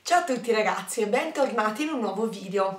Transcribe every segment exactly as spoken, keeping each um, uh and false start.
Ciao a tutti ragazzi e bentornati in un nuovo video.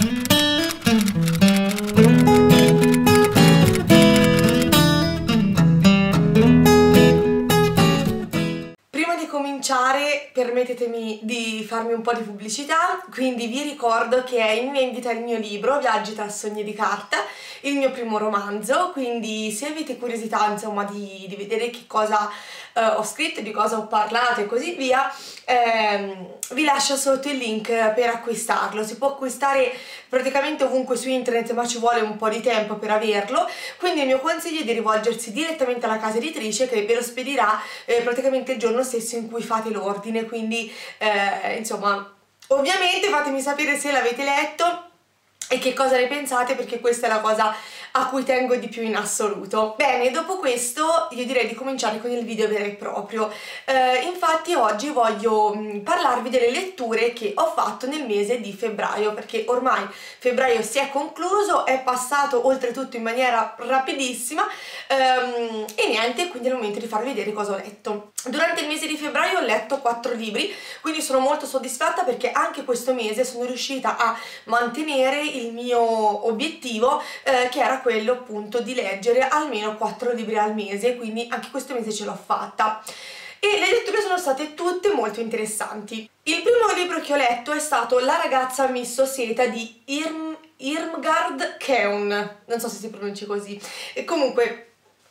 Prima di cominciare permettetemi di farmi un po' di pubblicità, quindi vi ricordo che è in vendita il mio libro Viaggi tra sogni di carta, il mio primo romanzo, quindi se avete curiosità insomma di, di vedere che cosa eh, ho scritto, di cosa ho parlato e così via, ehm, vi lascio sotto il link per acquistarlo. Si può acquistare praticamente ovunque su internet, ma ci vuole un po' di tempo per averlo, quindi il mio consiglio è di rivolgersi direttamente alla casa editrice che ve lo spedirà eh, praticamente il giorno stesso in cui fate l'ordine, quindi eh, insomma ovviamente fatemi sapere se l'avete letto e che cosa ne pensate, perché questa è la cosa a cui tengo di più in assoluto. Bene, dopo questo io direi di cominciare con il video vero e proprio. Eh, infatti oggi voglio mh, parlarvi delle letture che ho fatto nel mese di febbraio, perché ormai febbraio si è concluso, è passato oltretutto in maniera rapidissima ehm, e niente, quindi è il momento di farvi vedere cosa ho letto. Durante il mese di febbraio ho letto quattro libri, quindi sono molto soddisfatta perché anche questo mese sono riuscita a mantenere il mio obiettivo eh, che era quello appunto di leggere almeno quattro libri al mese, quindi anche questo mese ce l'ho fatta e le letture sono state tutte molto interessanti. Il primo libro che ho letto è stato La ragazza Missoseta di Irm Irmgard Keun, non so se si pronunci così, e comunque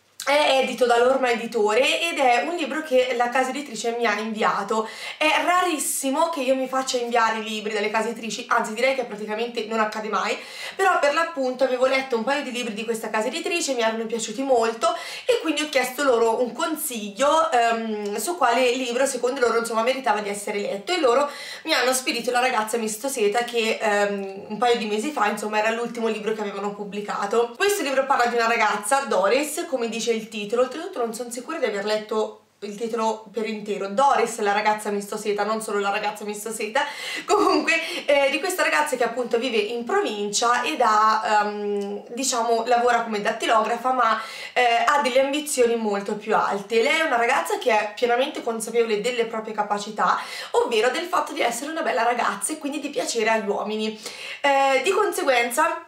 è edito dall'Orma Editore ed è un libro che la casa editrice mi ha inviato. È rarissimo che io mi faccia inviare i libri dalle case editrici, anzi direi che praticamente non accade mai, però per l'appunto avevo letto un paio di libri di questa casa editrice, mi erano piaciuti molto e quindi ho chiesto loro un consiglio um, su quale libro secondo loro insomma meritava di essere letto, e loro mi hanno spedito La ragazza Missoseta che um, un paio di mesi fa insomma era l'ultimo libro che avevano pubblicato. Questo libro parla di una ragazza, Doris, come dice il titolo, oltretutto non sono sicura di aver letto il titolo per intero, Doris la ragazza Missoseta, non solo La ragazza Missoseta, comunque eh, di questa ragazza che appunto vive in provincia ed ha, um, diciamo, lavora come dattilografa, ma eh, ha delle ambizioni molto più alte. Lei è una ragazza che è pienamente consapevole delle proprie capacità, ovvero del fatto di essere una bella ragazza e quindi di piacere agli uomini. Eh, di conseguenza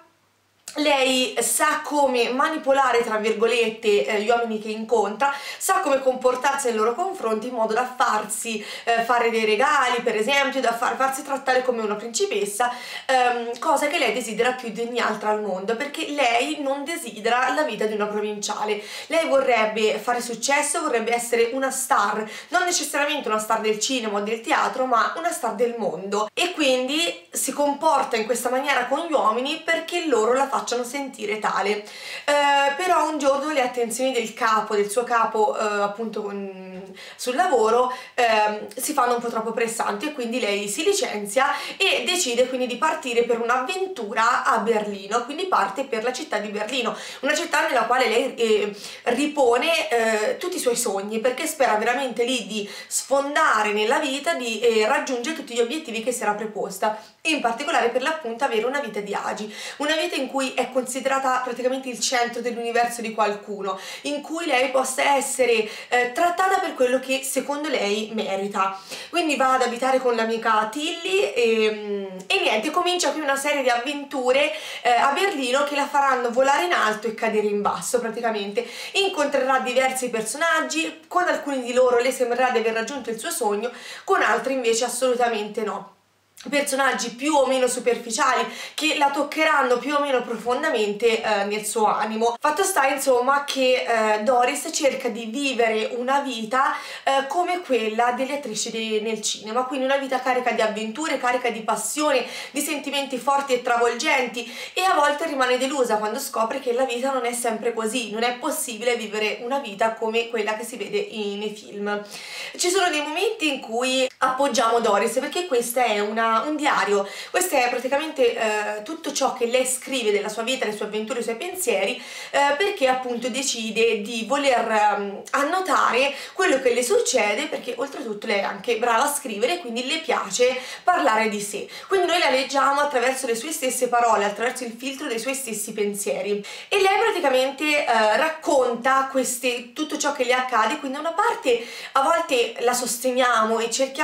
lei sa come manipolare, tra virgolette, eh, gli uomini che incontra, sa come comportarsi nei loro confronti in modo da farsi eh, fare dei regali, per esempio, da far, farsi trattare come una principessa, ehm, cosa che lei desidera più di ogni altra al mondo, perché lei non desidera la vita di una provinciale. Lei vorrebbe fare successo, vorrebbe essere una star, non necessariamente una star del cinema o del teatro, ma una star del mondo, e quindi si comporta in questa maniera con gli uomini perché loro la facciano sentire tale. Eh, però un giorno le attenzioni del capo, del suo capo eh, appunto con, sul lavoro eh, si fanno un po' troppo pressanti e quindi lei si licenzia e decide quindi di partire per un'avventura a Berlino, quindi parte per la città di Berlino, una città nella quale lei eh, ripone eh, tutti i suoi sogni, perché spera veramente lì di sfondare nella vita, di eh, raggiungere tutti gli obiettivi che si era preposta, in particolare per l'appunto avere una vita di agi, una vita in cui è considerata praticamente il centro dell'universo di qualcuno, in cui lei possa essere eh, trattata per quello che secondo lei merita. Quindi va ad abitare con l'amica Tilly e, e niente, comincia qui una serie di avventure eh, a Berlino che la faranno volare in alto e cadere in basso praticamente. Incontrerà diversi personaggi, con alcuni di loro le sembrerà di aver raggiunto il suo sogno, con altri invece assolutamente no. Personaggi più o meno superficiali che la toccheranno più o meno profondamente eh, nel suo animo. Fatto sta insomma che eh, Doris cerca di vivere una vita eh, come quella delle attrici de nel cinema, quindi una vita carica di avventure, carica di passione, di sentimenti forti e travolgenti, e a volte rimane delusa quando scopre che la vita non è sempre così, non è possibile vivere una vita come quella che si vede in, nei film. Ci sono dei momenti in cui appoggiamo Doris, perché questa è una un diario, questo è praticamente eh, tutto ciò che lei scrive della sua vita, le sue avventure, i suoi pensieri, eh, perché appunto decide di voler um, annotare quello che le succede, perché oltretutto lei è anche brava a scrivere, quindi le piace parlare di sé, quindi noi la leggiamo attraverso le sue stesse parole, attraverso il filtro dei suoi stessi pensieri, e lei praticamente eh, racconta queste, tutto ciò che le accade, quindi da una parte a volte la sosteniamo e cerchiamo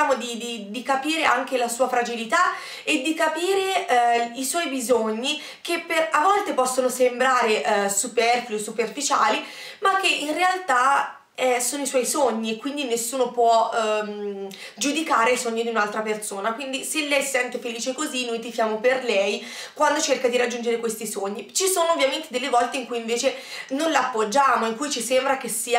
cerchiamo di, di, di capire anche la sua fragilità e di capire eh, i suoi bisogni, che per, a volte possono sembrare eh, superflui, superficiali, ma che in realtà Eh, sono i suoi sogni, e quindi nessuno può ehm, giudicare i sogni di un'altra persona. Quindi se lei si sente felice così, noi tifiamo per lei quando cerca di raggiungere questi sogni. Ci sono ovviamente delle volte in cui invece non l'appoggiamo, in cui ci sembra che sia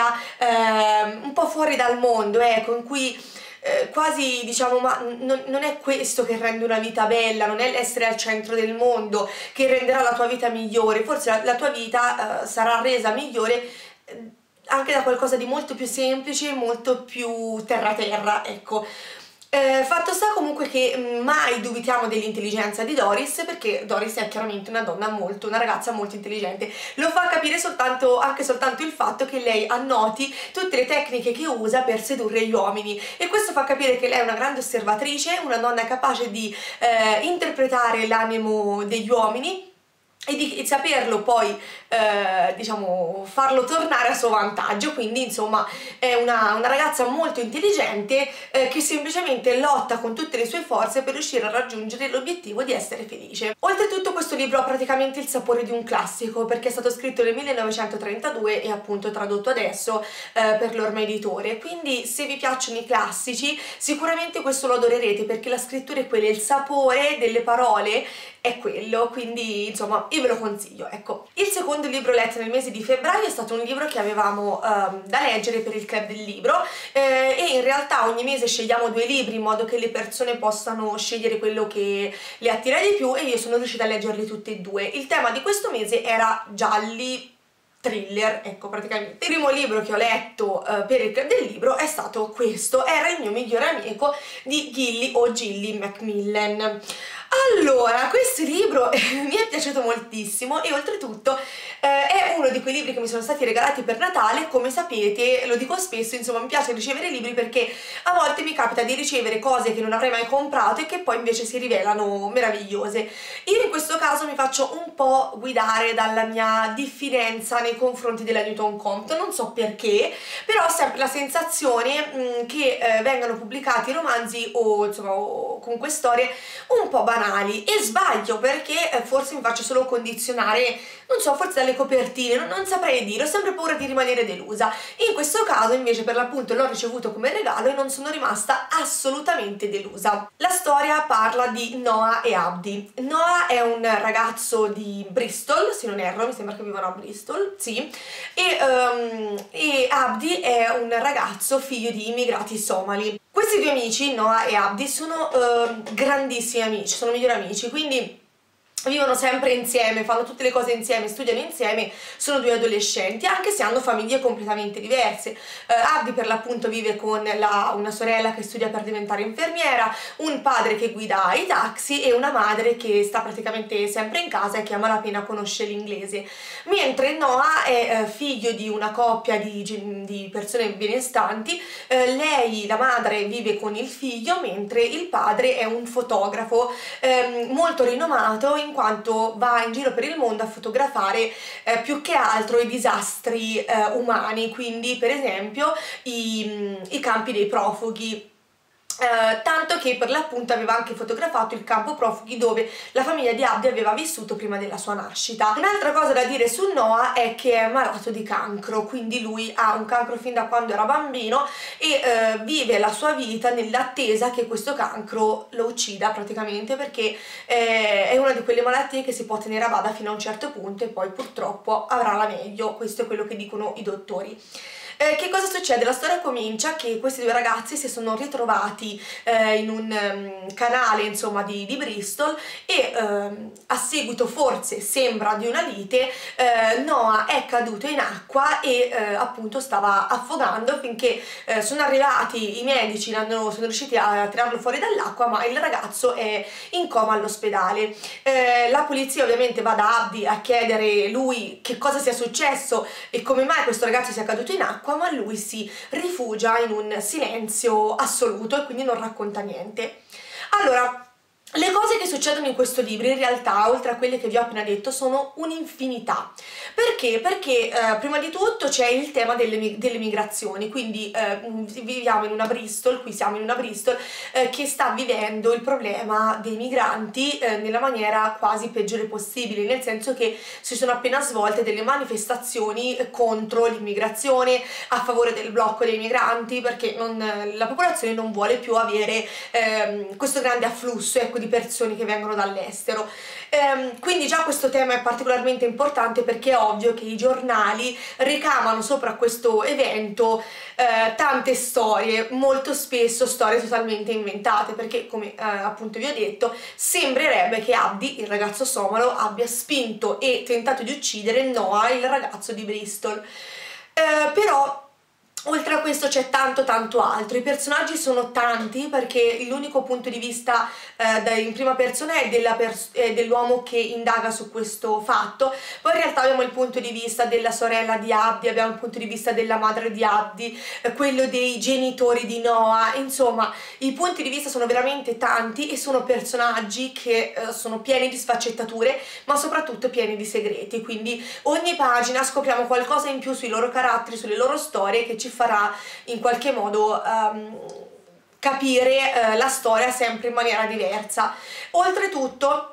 ehm, un po' fuori dal mondo, ecco, in cui eh, quasi diciamo ma non, non è questo che rende una vita bella, non è l'essere al centro del mondo che renderà la tua vita migliore. Forse la, la tua vita eh, sarà resa migliore eh, anche da qualcosa di molto più semplice, molto più terra-terra, ecco. Eh, fatto sta comunque che mai dubitiamo dell'intelligenza di Doris, perché Doris è chiaramente una donna molto, una ragazza molto intelligente. Lo fa capire soltanto, anche soltanto il fatto che lei annoti tutte le tecniche che usa per sedurre gli uomini, e questo fa capire che lei è una grande osservatrice, una donna capace di eh, interpretare l'animo degli uomini e di, di saperlo poi, eh, diciamo, farlo tornare a suo vantaggio. Quindi insomma è una, una ragazza molto intelligente eh, che semplicemente lotta con tutte le sue forze per riuscire a raggiungere l'obiettivo di essere felice. Oltretutto questo libro ha praticamente il sapore di un classico, perché è stato scritto nel millenovecentotrentadue e appunto tradotto adesso eh, per l'Orma Editore, quindi se vi piacciono i classici sicuramente questo lo adorerete, perché la scrittura è quella, il sapore delle parole è quello, quindi insomma io ve lo consiglio, ecco. Il secondo libro letto nel mese di febbraio è stato un libro che avevamo um, da leggere per il club del libro eh, e in realtà ogni mese scegliamo due libri in modo che le persone possano scegliere quello che le attira di più, e io sono riuscita a leggerli tutti e due. Il tema di questo mese era gialli, thriller, ecco, praticamente. Il primo libro che ho letto uh, per il club del libro è stato questo, Era il mio migliore amico di Gilly o Gilly Macmillan. Allora, questo libro mi è piaciuto moltissimo e oltretutto eh, è uno di quei libri che mi sono stati regalati per Natale. Come sapete, lo dico spesso, insomma mi piace ricevere libri perché a volte mi capita di ricevere cose che non avrei mai comprato e che poi invece si rivelano meravigliose. Io in questo caso mi faccio un po' guidare dalla mia diffidenza nei confronti della Newton Compton, non so perché, però ho sempre la sensazione mh, che eh, vengano pubblicati romanzi o insomma o comunque storie un po' banali. E sbaglio, perché eh, forse mi faccio solo condizionare, non so, forse dalle copertine, non, non saprei dire, ho sempre paura di rimanere delusa. In questo caso invece per l'appunto l'ho ricevuto come regalo e non sono rimasta assolutamente delusa. La storia parla di Noah e Abdi. Noah è un ragazzo di Bristol, se non erro, mi sembra che vivano a Bristol, sì, e, um, e Abdi è un ragazzo figlio di immigrati somali. Questi due amici, Noah e Abdi, sono uh, grandissimi amici, sono migliori amici, quindi vivono sempre insieme, fanno tutte le cose insieme, studiano insieme, sono due adolescenti, anche se hanno famiglie completamente diverse. Uh, Abdi per l'appunto vive con la, una sorella che studia per diventare infermiera, un padre che guida i taxi e una madre che sta praticamente sempre in casa e che a malapena conosce l'inglese. Mentre Noah è uh, figlio di una coppia di, di persone benestanti, uh, lei, la madre, vive con il figlio, mentre il padre è un fotografo um, molto rinomato, in quanto va in giro per il mondo a fotografare eh, più che altro i disastri eh, umani, quindi per esempio i, i campi dei profughi. Uh, tanto che per l'appunto aveva anche fotografato il campo profughi dove la famiglia di Abdi aveva vissuto prima della sua nascita. Un'altra cosa da dire su Noah è che è malato di cancro, quindi lui ha un cancro fin da quando era bambino e uh, vive la sua vita nell'attesa che questo cancro lo uccida praticamente, perché eh, è una di quelle malattie che si può tenere a bada fino a un certo punto e poi purtroppo avrà la meglio. Questo è quello che dicono i dottori. Eh, che cosa succede? La storia comincia che questi due ragazzi si sono ritrovati eh, in un um, canale insomma di, di Bristol e um, a seguito forse sembra di una lite eh, Noah è caduto in acqua e eh, appunto stava affogando finché eh, sono arrivati i medici, sono riusciti a tirarlo fuori dall'acqua, ma il ragazzo è in coma all'ospedale. Eh, la polizia ovviamente va da Abdi a chiedere lui che cosa sia successo e come mai questo ragazzo sia caduto in acqua, ma lui si rifugia in un silenzio assoluto e quindi non racconta niente. Allora, le cose che succedono in questo libro in realtà, oltre a quelle che vi ho appena detto, sono un'infinità. Perché? Perché eh, prima di tutto c'è il tema delle, delle migrazioni, quindi eh, viviamo in una Bristol, qui siamo in una Bristol eh, che sta vivendo il problema dei migranti eh, nella maniera quasi peggiore possibile, nel senso che si sono appena svolte delle manifestazioni contro l'immigrazione, a favore del blocco dei migranti, perché non, la popolazione non vuole più avere ehm, questo grande afflusso, ecco, di persone che vengono dall'estero. Ehm, quindi già questo tema è particolarmente importante, perché è ovvio che i giornali ricamano sopra questo evento eh, tante storie, molto spesso storie totalmente inventate, perché come eh, appunto vi ho detto, sembrerebbe che Abdi, il ragazzo somalo, abbia spinto e tentato di uccidere Noah, il ragazzo di Bristol. Eh, però oltre a questo c'è tanto tanto altro, i personaggi sono tanti, perché l'unico punto di vista eh, in prima persona è dell'uomo che indaga su questo fatto, poi in realtà abbiamo il punto di vista della sorella di Abdi, abbiamo il punto di vista della madre di Abdi, eh, quello dei genitori di Noah, insomma i punti di vista sono veramente tanti e sono personaggi che eh, sono pieni di sfaccettature, ma soprattutto pieni di segreti, quindi ogni pagina scopriamo qualcosa in più sui loro caratteri, sulle loro storie, che ci farà in qualche modo um, capire uh, la storia sempre in maniera diversa. Oltretutto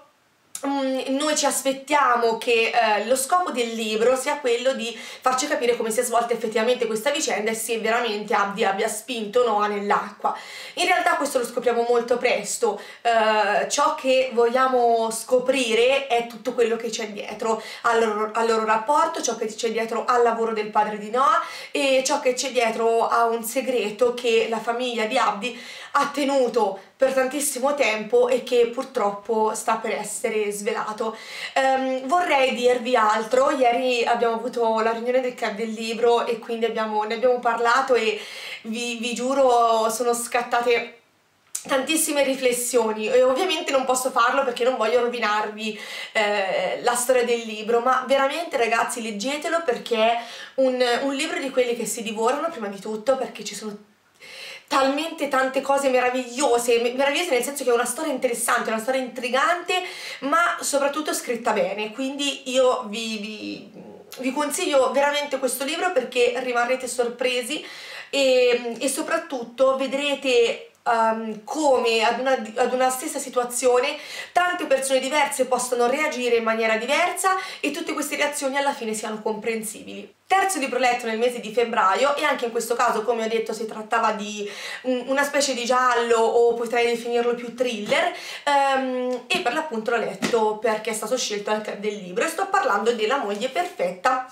noi ci aspettiamo che eh, lo scopo del libro sia quello di farci capire come si è svolta effettivamente questa vicenda e se veramente Abdi abbia spinto Noah nell'acqua. In realtà questo lo scopriamo molto presto, eh, ciò che vogliamo scoprire è tutto quello che c'è dietro al loro, al loro rapporto, ciò che c'è dietro al lavoro del padre di Noah e ciò che c'è dietro a un segreto che la famiglia di Abdi ha tenuto per tantissimo tempo e che purtroppo sta per essere svelato. Um, vorrei dirvi altro. Ieri abbiamo avuto la riunione del club del libro e quindi abbiamo, ne abbiamo parlato e vi, vi giuro sono scattate tantissime riflessioni, e ovviamente non posso farlo perché non voglio rovinarvi eh, la storia del libro, ma veramente ragazzi leggetelo, perché è un, un libro di quelli che si divorano prima di tutto, perché ci sono talmente tante cose meravigliose, meravigliose nel senso che è una storia interessante, una storia intrigante, ma soprattutto scritta bene, quindi io vi, vi, vi consiglio veramente questo libro, perché rimarrete sorpresi e, e soprattutto vedrete Um, come ad una, ad una stessa situazione tante persone diverse possono reagire in maniera diversa e tutte queste reazioni alla fine siano comprensibili. Terzo libro letto nel mese di febbraio, e anche in questo caso, come ho detto, si trattava di un, una specie di giallo, o potrei definirlo più thriller, um, e per l'appunto l'ho letto perché è stato scelto al club del libro, e sto parlando della moglie perfetta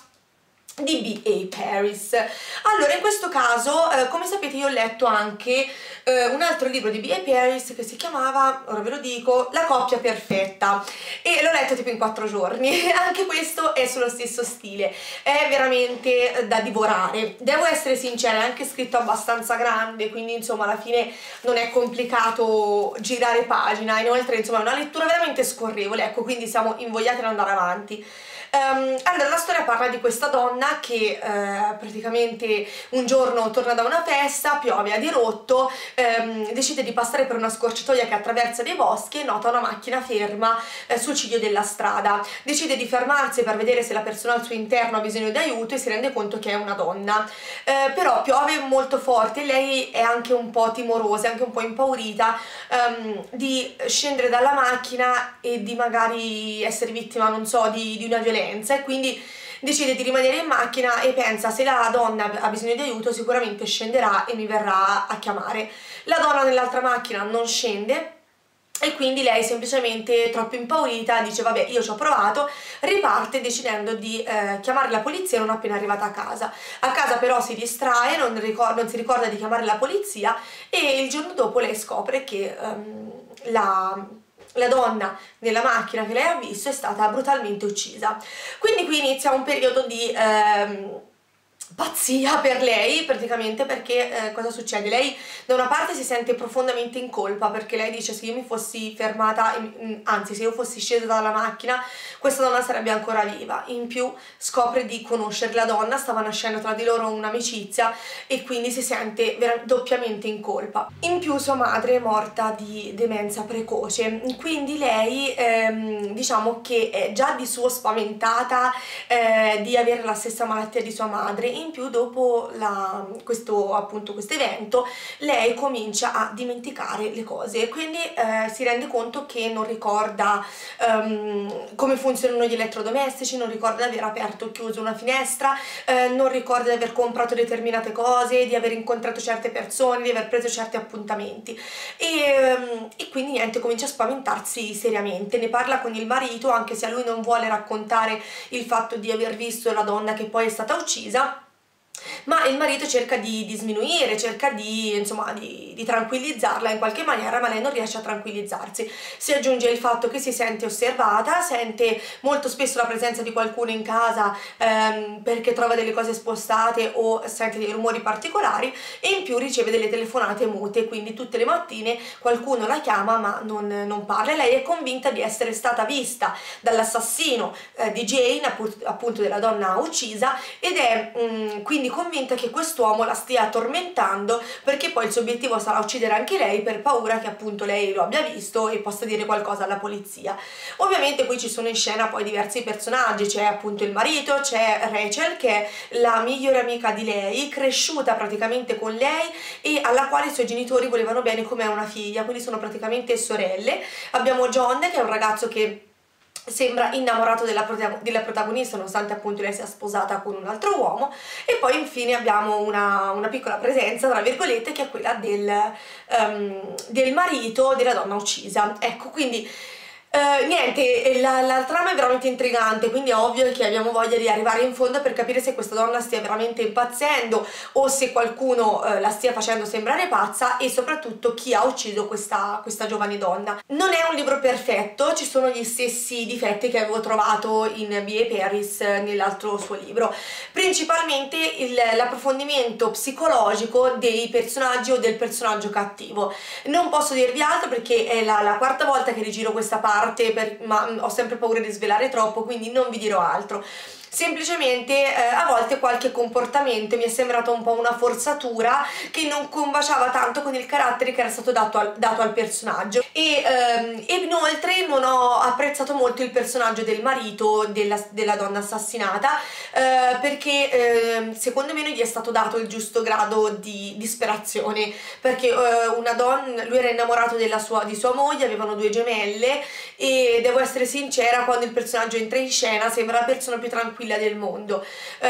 di B A Paris. Allora, in questo caso, eh, come sapete, io ho letto anche eh, un altro libro di B A Paris che si chiamava, ora ve lo dico, La coppia perfetta, e l'ho letto tipo in quattro giorni. Anche questo è sullo stesso stile, è veramente eh, da divorare. Devo essere sincera, è anche scritto abbastanza grande, quindi insomma alla fine non è complicato girare pagina, inoltre insomma è una lettura veramente scorrevole, ecco, quindi siamo invogliati ad andare avanti. Um, allora, la storia parla di questa donna che uh, praticamente un giorno torna da una festa, piove a dirotto, um, decide di passare per una scorciatoia che attraversa dei boschi e nota una macchina ferma uh, sul ciglio della strada. Decide di fermarsi per vedere se la persona al suo interno ha bisogno di aiuto e si rende conto che è una donna. Uh, però piove molto forte e lei è anche un po' timorosa, è anche un po' impaurita um, di scendere dalla macchina e di magari essere vittima, non so, di, di una violenza, e quindi decide di rimanere in macchina e pensa: se la donna ha bisogno di aiuto sicuramente scenderà e mi verrà a chiamare. La donna nell'altra macchina non scende e quindi lei, semplicemente troppo impaurita, dice vabbè, io ci ho provato, riparte decidendo di eh, chiamare la polizia non appena arrivata a casa. A casa però si distrae, non, ricorda, non si ricorda di chiamare la polizia, e il giorno dopo lei scopre che um, la... la donna nella macchina che lei ha visto è stata brutalmente uccisa. Quindi qui inizia un periodo di, ehm, pazzia per lei praticamente, perché eh, cosa succede? Lei da una parte si sente profondamente in colpa, perché lei dice: se io mi fossi fermata, anzi se io fossi scesa dalla macchina, questa donna sarebbe ancora viva. In più scopre di conoscere la donna, stava nascendo tra di loro un'amicizia e quindi si sente doppiamente in colpa. In più sua madre è morta di demenza precoce, quindi lei ehm, diciamo che è già di suo spaventata eh, di avere la stessa malattia di sua madre. In più dopo la, questo appunto questo evento lei comincia a dimenticare le cose, quindi eh, si rende conto che non ricorda um, come funzionano gli elettrodomestici, non ricorda di aver aperto o chiuso una finestra, eh, non ricorda di aver comprato determinate cose, di aver incontrato certe persone, di aver preso certi appuntamenti e, um, e quindi niente, comincia a spaventarsi seriamente. Ne parla con il marito, anche se a lui non vuole raccontare il fatto di aver visto la donna che poi è stata uccisa, ma il marito cerca di, di sminuire, cerca di, insomma, di, di tranquillizzarla in qualche maniera, ma lei non riesce a tranquillizzarsi. Si aggiunge il fatto che si sente osservata, sente molto spesso la presenza di qualcuno in casa ehm, perché trova delle cose spostate o sente dei rumori particolari, e in più riceve delle telefonate mute, quindi tutte le mattine qualcuno la chiama ma non, non parla. Lei è convinta di essere stata vista dall'assassino eh, di Jane, appunto della donna uccisa, ed è mh, quindi convinta che quest'uomo la stia tormentando, perché poi il suo obiettivo sarà uccidere anche lei, per paura che appunto lei lo abbia visto e possa dire qualcosa alla polizia. Ovviamente qui ci sono in scena poi diversi personaggi, c'è appunto il marito, c'è Rachel che è la migliore amica di lei, cresciuta praticamente con lei e alla quale i suoi genitori volevano bene come una figlia, quindi sono praticamente sorelle. Abbiamo John che è un ragazzo che sembra innamorato della, della protagonista, nonostante appunto lei sia sposata con un altro uomo. E poi infine abbiamo una, una piccola presenza tra virgolette, che è quella del, um, del marito della donna uccisa. Ecco, quindi Uh, niente, la, la trama è veramente intrigante, quindi è ovvio che abbiamo voglia di arrivare in fondo per capire se questa donna stia veramente impazzendo o se qualcuno uh, la stia facendo sembrare pazza, e soprattutto chi ha ucciso questa, questa giovane donna. Non è un libro perfetto, ci sono gli stessi difetti che avevo trovato in B A Paris nell'altro suo libro, principalmente l'approfondimento psicologico dei personaggi o del personaggio cattivo. Non posso dirvi altro perché è la, la quarta volta che rigiro questa parte, Per, ma ho sempre paura di svelare troppo, quindi non vi dirò altro. Semplicemente eh, a volte qualche comportamento mi è sembrato un po' una forzatura che non combaciava tanto con il carattere che era stato dato al, dato al personaggio, e, ehm, e inoltre non ho apprezzato molto il personaggio del marito della, della donna assassinata, eh, perché eh, secondo me non gli è stato dato il giusto grado di disperazione, perché eh, una donna, lui era innamorato della sua, di sua moglie, avevano due gemelle, e devo essere sincera, quando il personaggio entra in scena sembra la persona più tranquilla del mondo.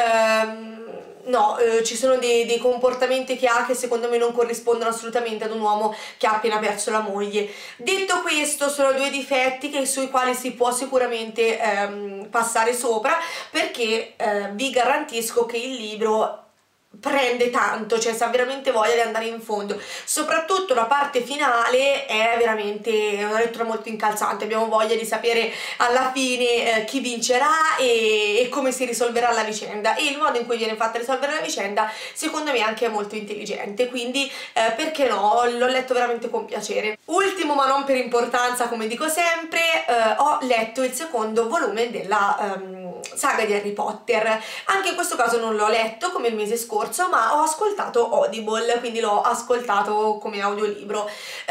Ehm, no, eh, ci sono dei, dei comportamenti che ha che secondo me non corrispondono assolutamente ad un uomo che ha appena perso la moglie. Detto questo, sono due difetti che, sui quali si può sicuramente ehm, passare sopra, perché eh, vi garantisco che il libro prende tanto, cioè sa veramente voglia di andare in fondo. Soprattutto la parte finale è veramente una lettura molto incalzante, abbiamo voglia di sapere alla fine eh, chi vincerà e, e come si risolverà la vicenda, e il modo in cui viene fatta risolvere la vicenda secondo me anche è molto intelligente, quindi eh, perché no, l'ho letto veramente con piacere. Ultimo ma non per importanza, come dico sempre, eh, ho letto il secondo volume della um, saga di Harry Potter. Anche in questo caso non l'ho letto come il mese scorso, ma ho ascoltato Audible, quindi l'ho ascoltato come audiolibro.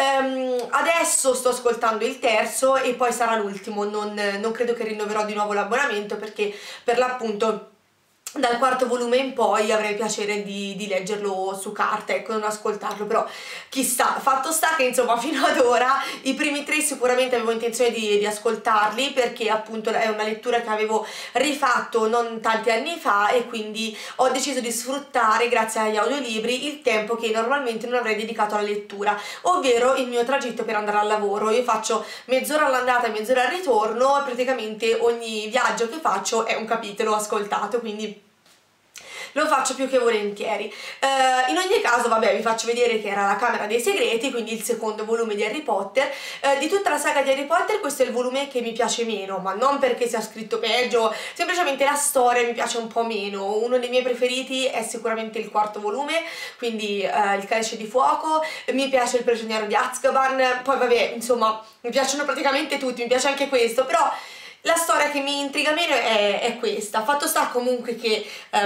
Um, adesso sto ascoltando il terzo e poi sarà l'ultimo, non, non credo che rinnoverò di nuovo l'abbonamento, perché per l'appunto dal quarto volume in poi avrei piacere di, di leggerlo su carta, ecco, non ascoltarlo, però chissà. Fatto sta che insomma fino ad ora i primi tre sicuramente avevo intenzione di, di ascoltarli, perché appunto è una lettura che avevo rifatto non tanti anni fa, e quindi ho deciso di sfruttare, grazie agli audiolibri, il tempo che normalmente non avrei dedicato alla lettura, ovvero il mio tragitto per andare al lavoro. Io faccio mezz'ora all'andata e mezz'ora al ritorno, e praticamente ogni viaggio che faccio è un capitolo ascoltato, quindi lo faccio più che volentieri. Uh, in ogni caso, vabbè, vi faccio vedere che era La Camera dei Segreti, quindi il secondo volume di Harry Potter. Uh, di tutta la saga di Harry Potter questo è il volume che mi piace meno, ma non perché sia scritto peggio, semplicemente la storia mi piace un po' meno. Uno dei miei preferiti è sicuramente il quarto volume, quindi uh, Il Calice di Fuoco, mi piace Il Prigioniero di Azkaban, poi vabbè, insomma, mi piacciono praticamente tutti, mi piace anche questo, però la storia che mi intriga meno è, è questa. Fatto sta comunque che,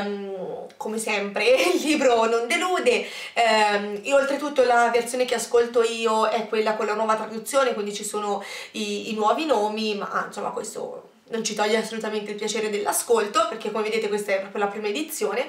um, come sempre, il libro non delude, um, e oltretutto la versione che ascolto io è quella con la nuova traduzione, quindi ci sono i, i nuovi nomi, ma insomma questo non ci toglie assolutamente il piacere dell'ascolto, perché come vedete questa è proprio la prima edizione.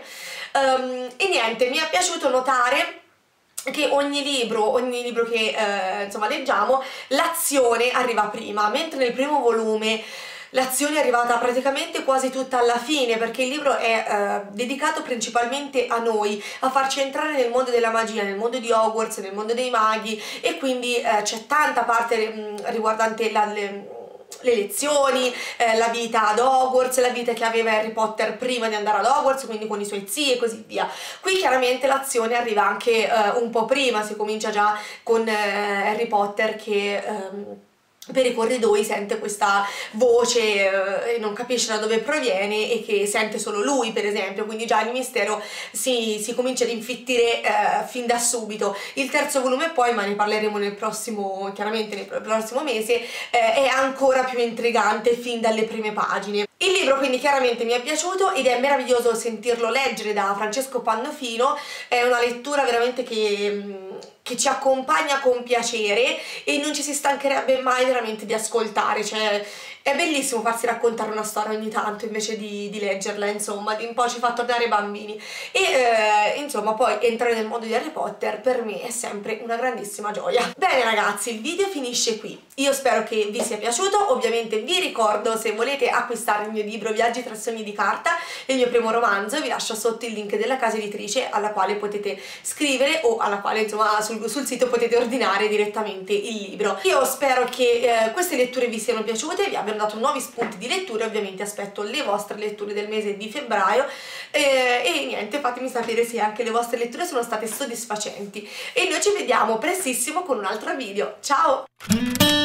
Um, e niente, mi è piaciuto notare che ogni libro, ogni libro che eh, insomma leggiamo, l'azione arriva prima, mentre nel primo volume l'azione è arrivata praticamente quasi tutta alla fine, perché il libro è eh, dedicato principalmente a noi, a farci entrare nel mondo della magia, nel mondo di Hogwarts, nel mondo dei maghi, e quindi eh, c'è tanta parte mh, riguardante la, le, le lezioni, eh, la vita ad Hogwarts, la vita che aveva Harry Potter prima di andare ad Hogwarts, quindi con i suoi zii e così via. Qui chiaramente l'azione arriva anche eh, un po' prima, si comincia già con eh, Harry Potter che ehm, per i corridoi sente questa voce eh, e non capisce da dove proviene, e che sente solo lui, per esempio, quindi già il mistero si, si comincia ad infittire eh, fin da subito. Il terzo volume poi, ma ne parleremo nel prossimo, chiaramente nel prossimo mese, eh, è ancora più intrigante fin dalle prime pagine. Il libro quindi chiaramente mi è piaciuto ed è meraviglioso sentirlo leggere da Francesco Pannofino, è una lettura veramente che... che ci accompagna con piacere e non ci si stancherebbe mai veramente di ascoltare, cioè è bellissimo farsi raccontare una storia ogni tanto invece di, di leggerla, insomma, di un po' ci fa tornare bambini. E eh, insomma poi entrare nel mondo di Harry Potter per me è sempre una grandissima gioia. Bene ragazzi, il video finisce qui, io spero che vi sia piaciuto. Ovviamente vi ricordo, se volete acquistare il mio libro Viaggi tra sogni di carta, il mio primo romanzo, vi lascio sotto il link della casa editrice alla quale potete scrivere o alla quale insomma sul, sul sito potete ordinare direttamente il libro. Io spero che eh, queste letture vi siano piaciute, vi abbiano dato nuovi spunti di lettura. Ovviamente aspetto le vostre letture del mese di febbraio eh, e niente, fatemi sapere se anche le vostre letture sono state soddisfacenti, e noi ci vediamo prestissimo con un altro video. Ciao!